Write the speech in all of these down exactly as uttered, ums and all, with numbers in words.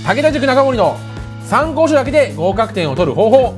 武田塾中森の参考書だけで合格点を取る方法。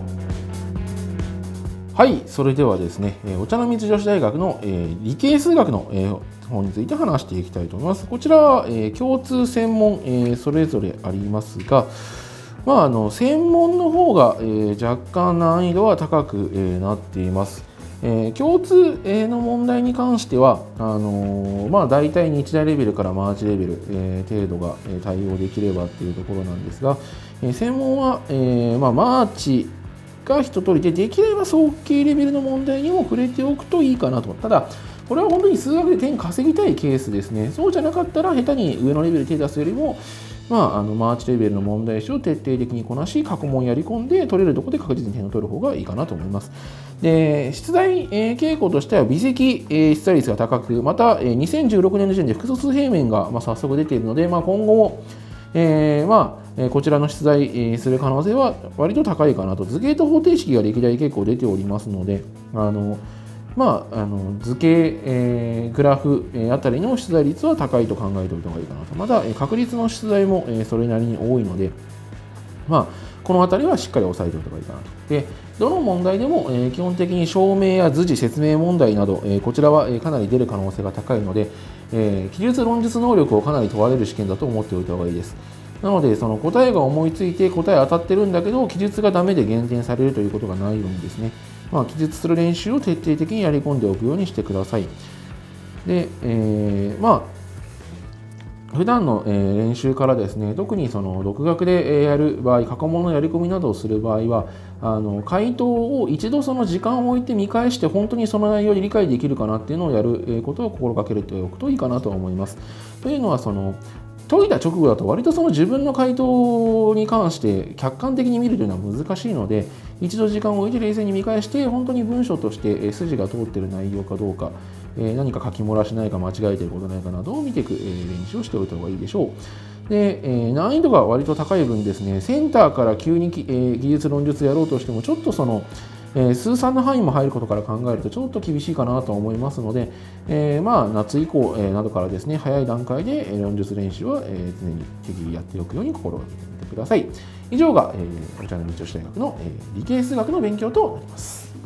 はい、それではですね、お茶の水女子大学の理系数学の本について話していきたいと思います。こちらは共通専門それぞれありますが、まあ、あの専門の方が若干難易度は高くなっています。共通の問題に関してはあの、まあ、大体日大レベルからマーチレベル程度が対応できればというところなんですが、専門は、まあ、マーチが一通りで、できれば早慶レベルの問題にも触れておくといいかなと。ただ、これは本当に数学で点稼ぎたいケースですね。そうじゃなかったら、下手に上のレベル手出すよりも、まあ、あのマーチレベルの問題集を徹底的にこなし、過去問やり込んで、取れるところで確実に点を取る方がいいかなと思います。で、出題、えー、傾向としては、微積、えー、出題率が高く、また、えー、にせんじゅうろくねんの時点で複素数平面が、まあ、早速出ているので、まあ、今後も、えー、まあ、こちらの出題する可能性は割と高いかなと。図形と方程式が歴代結構出ておりますので、あのまあ、あの図形、えー、グラフ、えー、あたりの出題率は高いと考えておいた方がいいかなと。また、確率の出題も、えー、それなりに多いので、まあ、このあたりはしっかり押さえておいた方がいいかなと。で、どの問題でも、えー、基本的に証明や図示説明問題など、えー、こちらは、えー、かなり出る可能性が高いので、えー、記述論述能力をかなり問われる試験だと思っておいた方がいいです。なので、その答えが思いついて答え当たってるんだけど、記述がダメで減点されるということがないようにですね、まあ、記述する練習を徹底的にやり込んでおくようにしてください。で、えー、まあ、普段の練習からですね、特にその独学でやる場合、過去問のやり込みなどをする場合は、あの回答を一度その時間を置いて見返して、本当にその内容に理解できるかなっていうのをやることを心がけておくといいかなと思います。というのは、その解いた直後だと割とその自分の回答に関して客観的に見るというのは難しいので、一度時間を置いて冷静に見返して、本当に文章として筋が通っている内容かどうか、何か書き漏らしないか間違えていることないかなどを見ていく練習をしておいた方がいいでしょう。で、難易度が割と高い分ですね、センターから急に技術論述やろうとしてもちょっとその数三の範囲も入ることから考えるとちょっと厳しいかなと思いますので、えー、まあ夏以降などからですね、早い段階で論述練習は常に適宜やっておくように心がけてみてください。以上がお茶の水女子大学の理系数学の勉強となります。